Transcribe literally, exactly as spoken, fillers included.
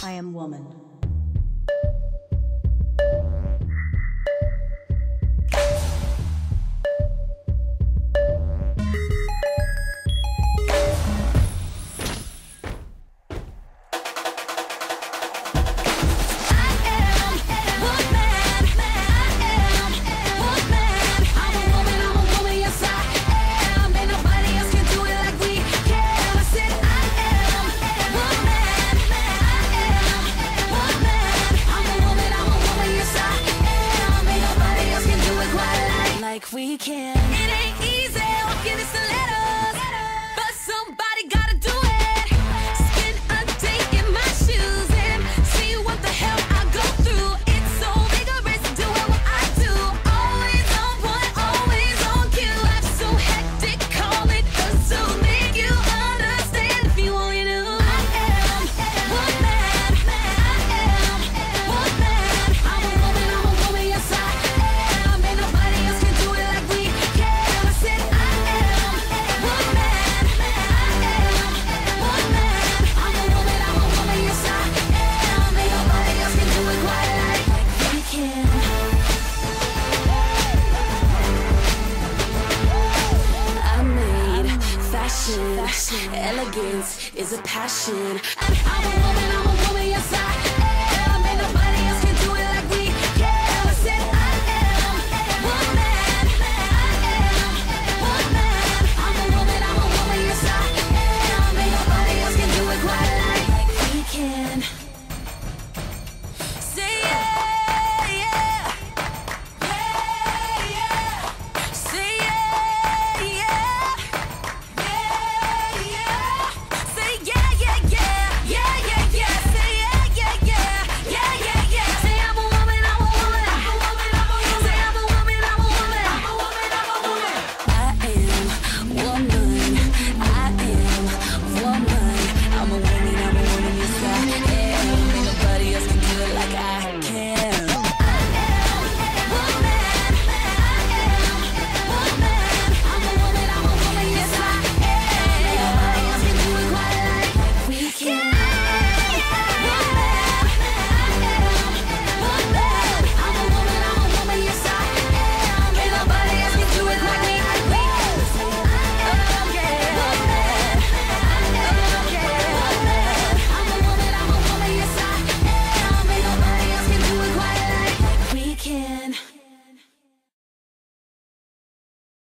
I am woman. We can. It ain't easy walking the stilettos, but somebody gotta do it. Spend a day in my shoes and see what the hell I go through. It's so vigorous doing what I do. Always on point, always on cue. Life's so hectic, call it a zoo. Make you understand if you only knew. I am one man. I am one man. I'm a woman, I'm a woman, yes I am. Ain't nobody else can do it like we can. I said I am one man. I am one man. I'm a woman, I'm a woman, yes I am. Ain't nobody else can do it quite like we can. I made fashion, elegance is a passion.